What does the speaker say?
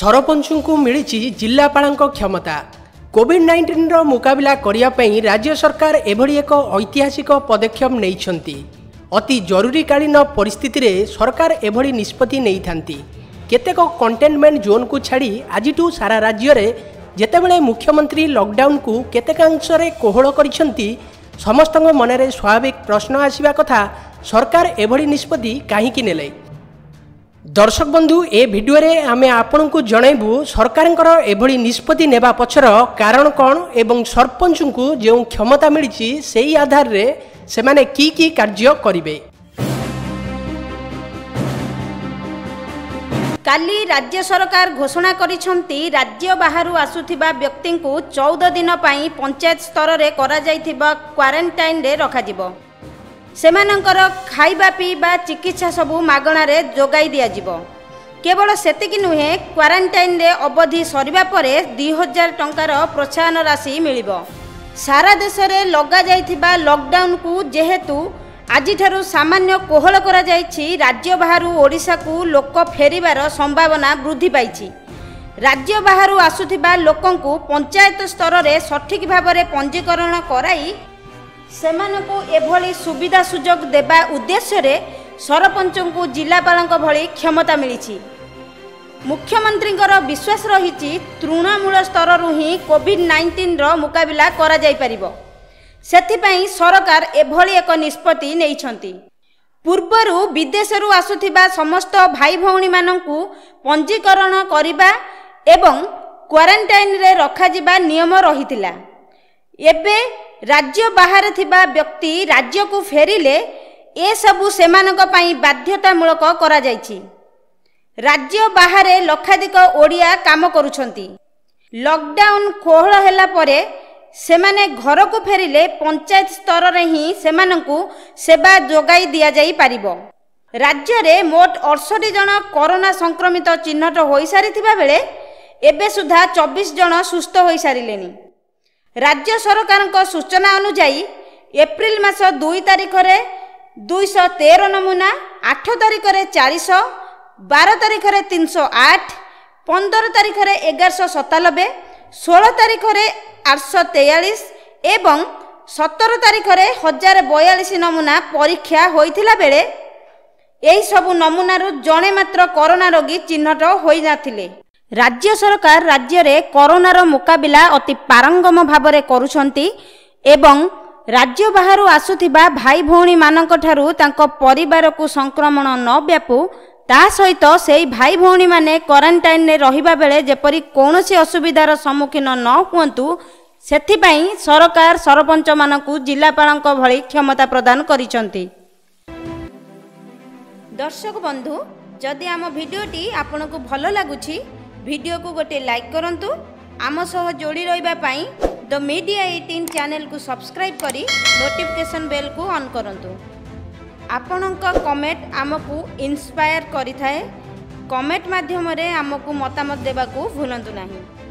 सरपंच को मिली जिलापाल क्षमता। कोविड-19 मुकाबला करने राज्य सरकार एभली एक ऐतिहासिक पदक्षेप नहीं। अति जरूरीकालीन परिस्थिति रे सरकार एभली निष्पत्ति नहीं थांती। केतेक कंटेनमेंट जोन को छाड़ी आजिठू सारा राज्य रे जेतेबेले मुख्यमंत्री लॉकडाउन को केतेकांश रे कोहल करिसेंती, समस्तक मनरे स्वाभाविक प्रश्न आसिबा कथा सरकार एभली निष्पत्ति काहीकि नेले। दर्शक बंधु, ए भिडियो रे आमे आपन को जणाइबू सरकारंकर एभली निष्पत्ति नेबा पछर कारण कौन एवं सरपंच को जो क्षमता मिली सेही आधार रे सेमाने की कार्य करिवे। काली राज्य सरकार घोषणा करिसंती राज्य बाहरु आसुथिबा व्यक्ति को 14 दिन पई पंचायत स्तर रे करा जाइथिबा क्वारंटाइन रे रखा जिवो। सेमानंकर खाइबा पीबा चिकित्सा सबू मागणा रे जोगाई दिया जिवो। केवल सेतिकी नुहे, क्वारंटाइन रे अवधि सरिबा परे 2000 टंकार प्रोत्साहन राशि मिलिबो। सारा देश रे लगा जाइथिबा लॉकडाउन को जेहेतु आजिठारु सामान्य कोहल करा जाइछि, राज्य बाहरु ओडिशा को लोक फेरिबार संभावना वृद्धि पाइछि। राज्य बाहरु आसुथिबा लोकंकु पंचायत स्तर रे सठिक भाबरे पंजीकरण कराई सेमानकु एभली सुविधा सुजोग देबा उद्देश्य रे सरपंच को जिलापालक भली क्षमता मिलिछि। मुख्यमंत्रींकर विश्वास रहिछि तृणमूल स्तररु ही कोविड-19 रो मुकाबला करा जाई परिबो। सेथिपई सरकार एभली एक निष्पत्ति नेइछंती। पूर्वरु विदेशरु आसुथिबा समस्त भाई भौणी मानंकु पंजीकरण करिबा एवं क्वारंटाइन रे रखा जिबा नियम रहितिला। एबे राज्य बाहर थिबा व्यक्ति राज्य को फेरिले ए सबु सेमानक पई बाध्यतामूलक करा जाइछि। राज्य बाहर लक्षाधिक ओडिया काम करुछंती। लॉकडाउन कोहल हैला परे सेमाने घर को फेरिले पंचायत स्तर रे ही सेमानंकु सेवा जोगाई दिया जाई पारिबो। राज्य रे मोट 68 जन कोरोना संक्रमित चिन्हट होई सारिथिबा बेले एबे सुधा 24 जन सुस्थ होई सारिलेनी। राज्य सरकार सूचना अनुसार एप्रिल मास 2 तारिख रे 213 नमूना, 8 तारिख रे 400, 12 तारिख रे 308, 15 तारिख रे 1197, 16 तारिख रे 843 एवं 17 तारिख रे 1042 नमूना परीक्षा होइथिला बेले एही सबु नमूनारू जणे मात्र कोरोना रोगी चिन्हट होई नाथिले। राज्य सरकार राज्य रे कोरोनार मुकाबला अति पारंगम भाबरे करुछंती एवं राज्य बाहरु आसुथिबा भाई भौणी मानक ठारू तांको परिवार को संक्रमण न व्यापू ता सहित सेही भाई भौणी माने क्वारंटाइन रे रहिबा बेले जेपरि कोनोसी असुविधार सम्मुखीन न हुअंतु सेथिपई सरकार सरपंच मानकु जिलापालक भली क्षमता प्रदान करिसंती। दर्शक बंधु, जदि आम भिडियोटी आपनकु भलो लागुछि वीडियो को गोटे लाइक करंतु। आम सह जोड़ी रहिबा पई द मीडिया 18 चैनल को सब्सक्राइब करी नोटिफिकेशन बेल को ऑन करंतु। आपनका कमेंट आमको इंस्पायर करि थाए। कमेंट माध्यम रे आमको मतामत देबा को भूलंतु नहीं।